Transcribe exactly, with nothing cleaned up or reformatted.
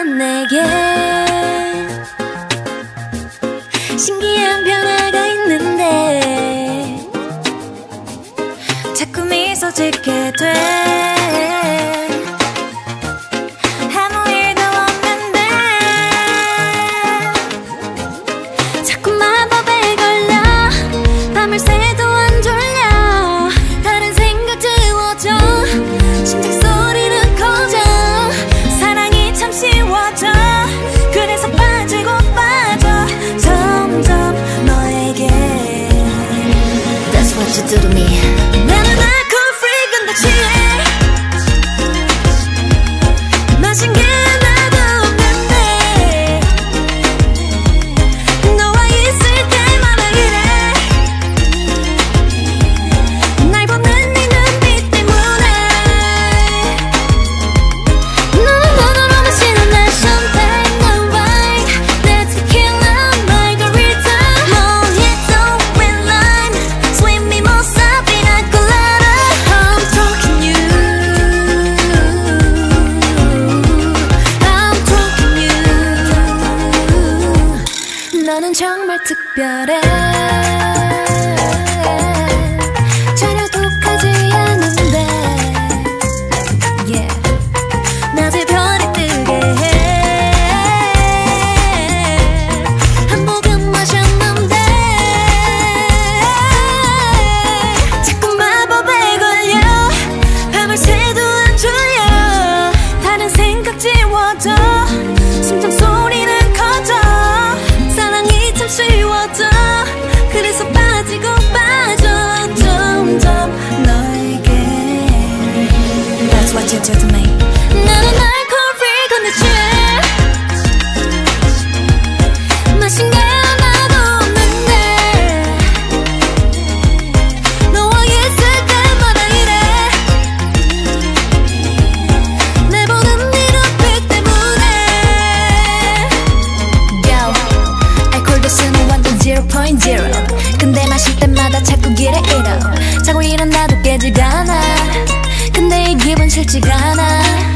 넌 내게 신기한 변화가 있는데 자꾸 미소 짓게 돼. 아무 일도 없는데 자꾸 마법에 걸려 밤을 새도 안 졸려. 다른 생각 지워져 심장 소리는 커져. 사랑이 참 쉬워져. 그래서 빠지고 빠져 점점 너에게. That's what you do to me. 나는 알코올 free 근데 취해. 마신 게 하나도 없는데 너와 있을 때마다 이래. 날 보는 네 눈빛 때문에. 너는 너는 마시는 내 champagne 내 wine 내 tequila margarita mojito with lime sweet mimosa pina colada. I'm talking you. I'm talking you. 너는 정말 특별해. 전혀 독하지 않은데 yeah. 낮에 별이 뜨게 해. 한 모금 마셨는데 자꾸 마법에 걸려. 밤을 새도 안 졸려. 다른 생각 지워져. 심장 소리는 커져. 사랑이 참 쉬워져. 그래서 빠지고 빠져 점점 너에게. That's what you do to me. 나는 알코올 free 근데 취해. 마신 게 하나도 없는데 너와 있을 때마다 이래. 내 보는 네 눈빛 때문에. Yo, 알코올 도수는 완전 zero point zero. 근데 마실 때마다 자꾸 길에 잃어. 자고 일어나도 깨지가 않아. 근데 이 기분 싫지가 않아.